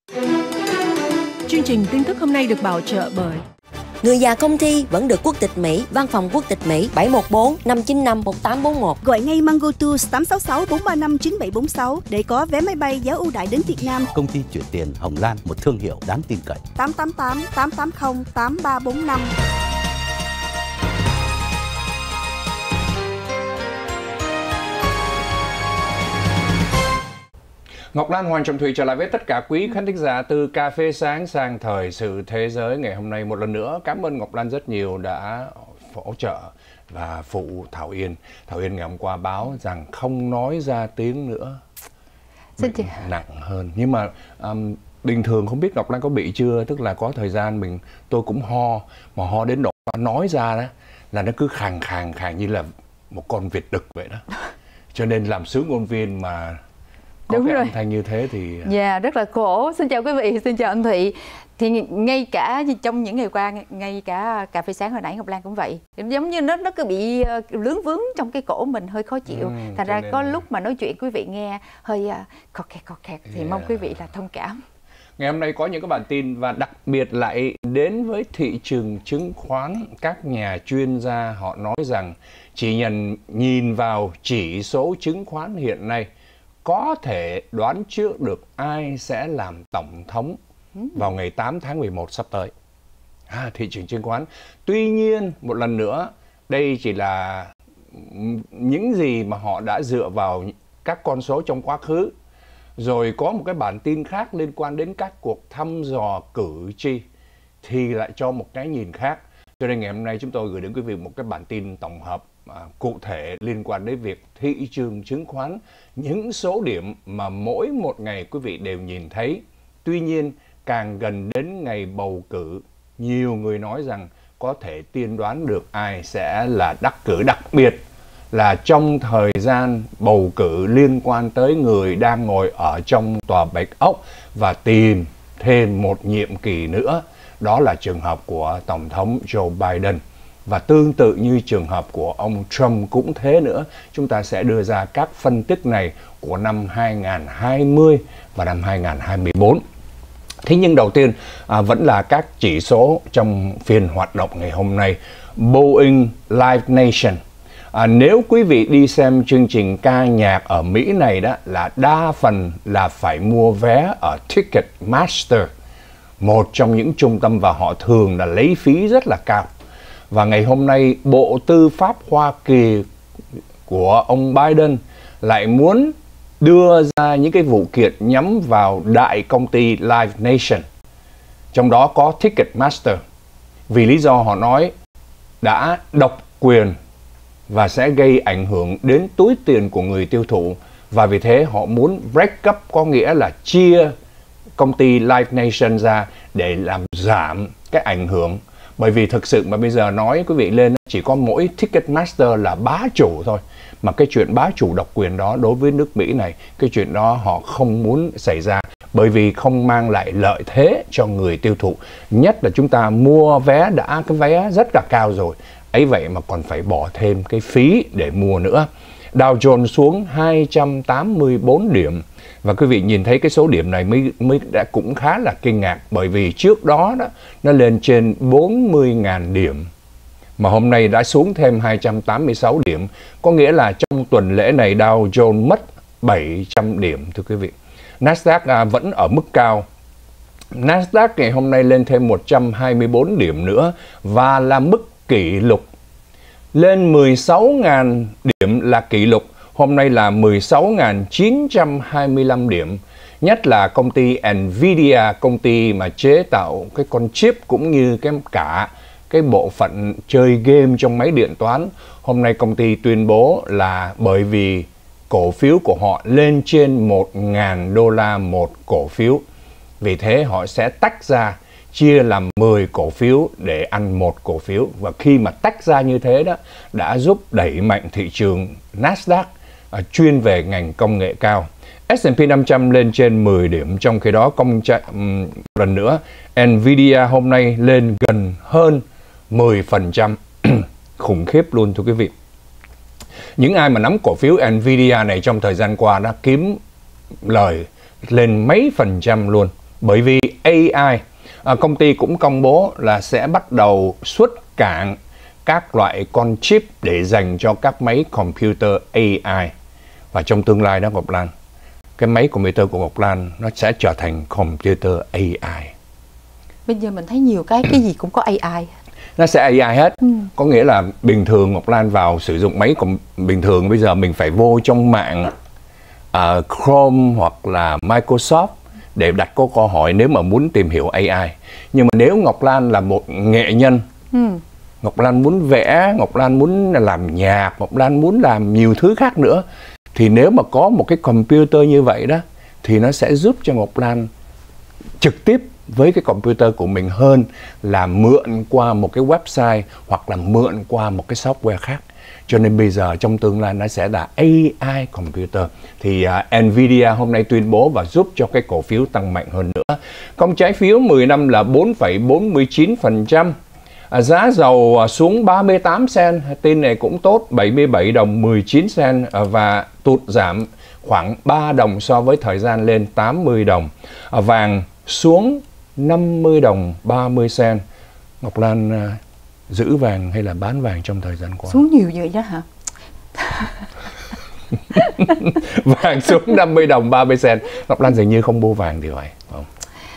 Chương trình tin tức hôm nay được bảo trợ bởi người già không thi vẫn được quốc tịch Mỹ. Văn phòng quốc tịch Mỹ 714-595-1841. Gọi ngay Mango Tours 866-435-9746 để có vé máy bay giá ưu đãi đến Việt Nam. Công ty chuyển tiền Hồng Lan, một thương hiệu đáng tin cậy. 888-880-8345. Ngọc Lan, Hoàng Trọng Thủy trở lại với tất cả quý khán thính giả từ Cà phê Sáng sang Thời sự Thế giới ngày hôm nay. Một lần nữa, cảm ơn Ngọc Lan rất nhiều đã hỗ trợ và phụ Thảo Yên. Thảo Yên ngày hôm qua báo rằng không nói ra tiếng nữa, nặng hơn. Nhưng mà bình thường không biết Ngọc Lan có bị chưa? Tức là có thời gian tôi cũng ho, mà ho đến độ nói ra đó là nó cứ khàn như là một con vịt đực vậy đó. Cho nên làm sứ ngôn viên mà có đúng cái rồi. âm thanh như thế thì rất là khổ. Xin chào quý vị, xin chào anh Thụy. Thì ngay cả trong những ngày qua, ngay cả Cà phê Sáng hồi nãy Ngọc Lan cũng vậy, giống như nó cứ bị lướng vướng trong cái cổ mình, hơi khó chịu. Thành ra có lúc mà nói chuyện quý vị nghe hơi khò khẹt thì mong quý vị là thông cảm. Ngày hôm nay có những cái bản tin và đặc biệt lại đến với thị trường chứng khoán. Các nhà chuyên gia họ nói rằng chỉ nhìn vào chỉ số chứng khoán hiện nay có thể đoán trước được ai sẽ làm tổng thống vào ngày 8 tháng 11 sắp tới. Thị trường chứng khoán. Tuy nhiên, một lần nữa, đây chỉ là những gì mà họ đã dựa vào các con số trong quá khứ. Rồi có một cái bản tin khác liên quan đến các cuộc thăm dò cử tri thì lại cho một cái nhìn khác. Cho nên ngày hôm nay chúng tôi gửi đến quý vị một cái bản tin tổng hợp cụ thể liên quan đến việc thị trường chứng khoán, những số điểm mà mỗi một ngày quý vị đều nhìn thấy. Tuy nhiên, càng gần đến ngày bầu cử, nhiều người nói rằng có thể tiên đoán được ai sẽ là đắc cử, đặc biệt là trong thời gian bầu cử liên quan tới người đang ngồi ở trong tòa Bạch Ốc và tìm thêm một nhiệm kỳ nữa. Đó là trường hợp của Tổng thống Joe Biden. Và tương tự như trường hợp của ông Trump cũng thế nữa. Chúng ta sẽ đưa ra các phân tích này của năm 2020 và năm 2024. Thế nhưng đầu tiên vẫn là các chỉ số trong phiên hoạt động ngày hôm nay. Boeing Live Nation. Nếu quý vị đi xem chương trình ca nhạc ở Mỹ này đó, là đa phần là phải mua vé ở Ticketmaster, một trong những trung tâm, và họ thường là lấy phí rất là cao. Và ngày hôm nay, Bộ Tư pháp Hoa Kỳ của ông Biden lại muốn đưa ra những cái vụ kiện nhắm vào đại công ty Live Nation, trong đó có Ticketmaster, vì lý do họ nói đã độc quyền và sẽ gây ảnh hưởng đến túi tiền của người tiêu thụ. Và vì thế họ muốn break up, có nghĩa là chia công ty Live Nation ra để làm giảm cái ảnh hưởng. Bởi vì thực sự mà bây giờ nói quý vị lên, chỉ có mỗi Ticketmaster là bá chủ thôi. Mà cái chuyện bá chủ độc quyền đó đối với nước Mỹ này, cái chuyện đó họ không muốn xảy ra. Bởi vì không mang lại lợi thế cho người tiêu thụ. Nhất là chúng ta mua vé đã cái vé rất là cao rồi. Ấy vậy mà còn phải bỏ thêm cái phí để mua nữa. Dow Jones xuống 284 điểm. Và quý vị nhìn thấy cái số điểm này mới đã cũng khá là kinh ngạc. Bởi vì trước đó nó lên trên 40.000 điểm. Mà hôm nay đã xuống thêm 286 điểm. Có nghĩa là trong tuần lễ này Dow Jones mất 700 điểm thưa quý vị. Nasdaq vẫn ở mức cao. Nasdaq ngày hôm nay lên thêm 124 điểm nữa và là mức kỷ lục. Lên 16.000 điểm là kỷ lục. Hôm nay là 16.925 điểm. Nhất là công ty Nvidia, công ty mà chế tạo cái con chip cũng như cả cái bộ phận chơi game trong máy điện toán. Hôm nay công ty tuyên bố là bởi vì cổ phiếu của họ lên trên 1.000 đô la một cổ phiếu. Vì thế họ sẽ tách ra, chia làm 10 cổ phiếu để ăn một cổ phiếu. Và khi mà tách ra như thế đó, đã giúp đẩy mạnh thị trường Nasdaq chuyên về ngành công nghệ cao. S&P 500 lên trên 10 điểm, trong khi đó lần nữa Nvidia hôm nay lên gần hơn 10%. Khủng khiếp luôn thưa quý vị. Những ai mà nắm cổ phiếu Nvidia này trong thời gian qua đã kiếm lời lên mấy % luôn. Bởi vì AI, công ty cũng công bố là sẽ bắt đầu xuất cảng các loại con chip để dành cho các máy computer AI. Và trong tương lai đó Ngọc Lan, cái máy computer của Ngọc Lan nó sẽ trở thành computer AI. Bây giờ mình thấy nhiều cái gì cũng có AI. Nó sẽ AI hết. Có nghĩa là bình thường Ngọc Lan vào sử dụng máy bình thường, bây giờ mình phải vô trong mạng Chrome hoặc là Microsoft để đặt câu hỏi nếu mà muốn tìm hiểu AI. Nhưng mà nếu Ngọc Lan là một nghệ nhân, Ngọc Lan muốn vẽ, Ngọc Lan muốn làm nhạc, Ngọc Lan muốn làm nhiều thứ khác nữa, thì nếu mà có một cái computer như vậy đó, thì nó sẽ giúp cho Ngọc Lan trực tiếp với cái computer của mình hơn là mượn qua một cái website hoặc là mượn qua một cái software khác. Cho nên bây giờ trong tương lai nó sẽ là AI computer. Thì Nvidia hôm nay tuyên bố và giúp cho cái cổ phiếu tăng mạnh hơn nữa. Công trái phiếu 10 năm là 4,49%. Giá dầu xuống 38 cent, tin này cũng tốt, 77 đồng 19 cent và tụt giảm khoảng 3 đồng so với thời gian lên 80 đồng. Vàng xuống 50 đồng 30 cent. Ngọc Lan giữ vàng hay là bán vàng trong thời gian qua? Xuống nhiều vậy đó hả? Vàng xuống 50 đồng 30 cent. Ngọc Lan dường như không mua vàng thì phải không?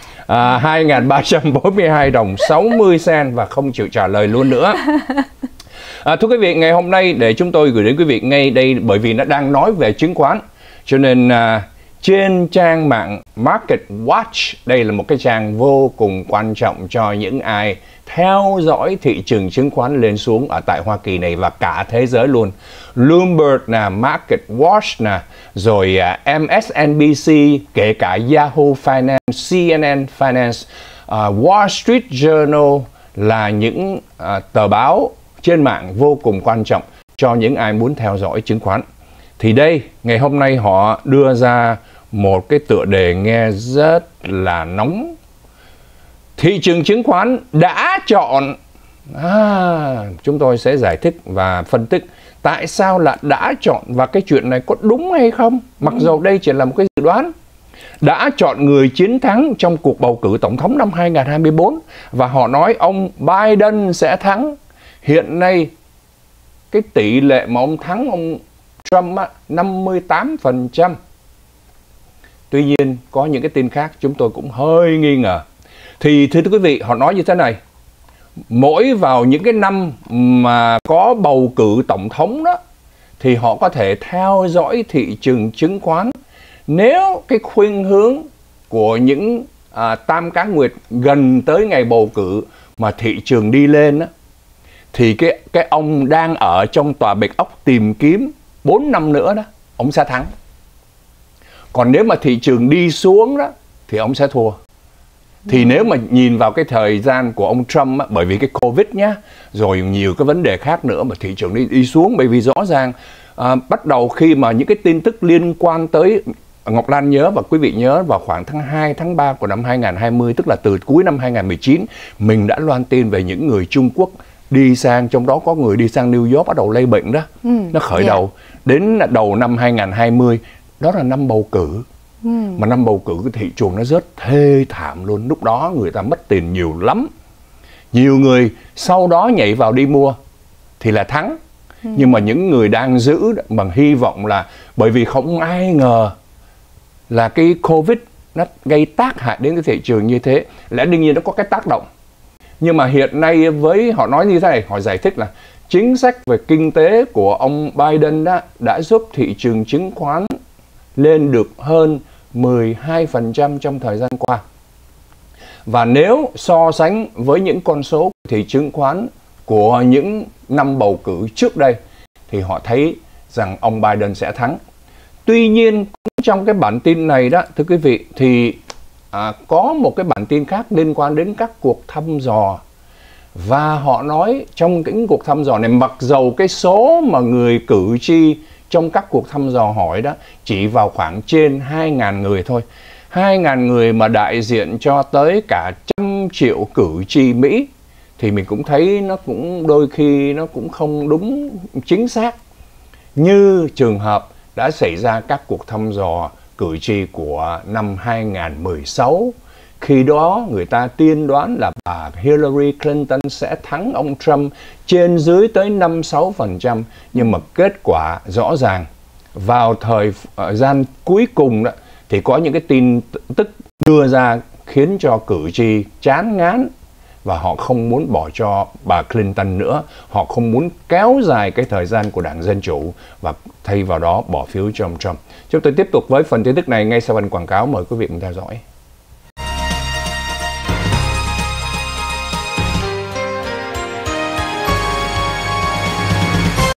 2.342 đồng 60 cent và không chịu trả lời luôn nữa. Thưa quý vị, ngày hôm nay để chúng tôi gửi đến quý vị ngay đây, bởi vì nó đang nói về chứng khoán, cho nên trên trang mạng Market Watch, đây là một cái trang vô cùng quan trọng cho những ai theo dõi thị trường chứng khoán lên xuống ở tại Hoa Kỳ này và cả thế giới luôn. Bloomberg nè, Market Watch nè, rồi MSNBC, kể cả Yahoo Finance, CNN Finance, Wall Street Journal là những tờ báo trên mạng vô cùng quan trọng cho những ai muốn theo dõi chứng khoán. Thì đây, ngày hôm nay họ đưa ra một cái tựa đề nghe rất là nóng. Thị trường chứng khoán đã chọn. Chúng tôi sẽ giải thích và phân tích tại sao là đã chọn và cái chuyện này có đúng hay không. Mặc dù đây chỉ là một cái dự đoán. Đã chọn người chiến thắng trong cuộc bầu cử tổng thống năm 2024 và họ nói ông Biden sẽ thắng. Hiện nay cái tỷ lệ mà ông thắng ông Trump 58%. Tuy nhiên có những cái tin khác chúng tôi cũng hơi nghi ngờ. Thì thưa quý vị, họ nói như thế này: mỗi vào những cái năm mà có bầu cử tổng thống đó thì họ có thể theo dõi thị trường chứng khoán. Nếu cái khuynh hướng của những tam cá nguyệt gần tới ngày bầu cử mà thị trường đi lên đó, thì cái ông đang ở trong tòa bạch ốc tìm kiếm 4 năm nữa đó, ông sẽ thắng. Còn nếu mà thị trường đi xuống đó thì ông sẽ thua. Thì nếu mà nhìn vào cái thời gian của ông Trump á, bởi vì cái Covid nhá, rồi nhiều cái vấn đề khác nữa mà thị trường đi xuống, bởi vì rõ ràng bắt đầu khi mà những cái tin tức liên quan tới, Ngọc Lan nhớ và quý vị nhớ vào khoảng tháng 2, tháng 3 của năm 2020, tức là từ cuối năm 2019, mình đã loan tin về những người Trung Quốc đi sang, trong đó có người đi sang New York bắt đầu lây bệnh đó. Nó khởi đầu đến đầu năm 2020, đó là năm bầu cử. Mà năm bầu cử cái thị trường nó rất thê thảm luôn. Lúc đó người ta mất tiền nhiều lắm. Nhiều người sau đó nhảy vào đi mua thì là thắng. Nhưng mà những người đang giữ bằng hy vọng là, bởi vì không ai ngờ là cái Covid nó gây tác hại đến cái thị trường như thế. Lẽ đương nhiên nó có cái tác động. Nhưng mà hiện nay với họ nói như thế này, họ giải thích là chính sách về kinh tế của ông Biden đã giúp thị trường chứng khoán lên được hơn 12% trong thời gian qua. Và nếu so sánh với những con số thị chứng khoán của những năm bầu cử trước đây thì họ thấy rằng ông Biden sẽ thắng. Tuy nhiên trong cái bản tin này đó, thưa quý vị, thì có một cái bản tin khác liên quan đến các cuộc thăm dò. Và họ nói trong những cuộc thăm dò này, mặc dầu cái số mà người cử tri trong các cuộc thăm dò hỏi đó chỉ vào khoảng trên 2.000 người thôi. 2.000 người mà đại diện cho tới cả 100 triệu cử tri Mỹ, thì mình cũng thấy nó cũng đôi khi nó cũng không đúng chính xác như trường hợp đã xảy ra các cuộc thăm dò cử tri của năm 2016, Khi đó người ta tiên đoán là bà Hillary Clinton sẽ thắng ông Trump trên dưới tới 5-6%. Nhưng mà kết quả rõ ràng vào thời gian cuối cùng đó, thì có những cái tin tức đưa ra khiến cho cử tri chán ngán và họ không muốn bỏ cho bà Clinton nữa. Họ không muốn kéo dài cái thời gian của Đảng Dân Chủ và thay vào đó bỏ phiếu cho ông Trump. Chúng tôi tiếp tục với phần tin tức này ngay sau phần quảng cáo. Mời quý vị cùng theo dõi.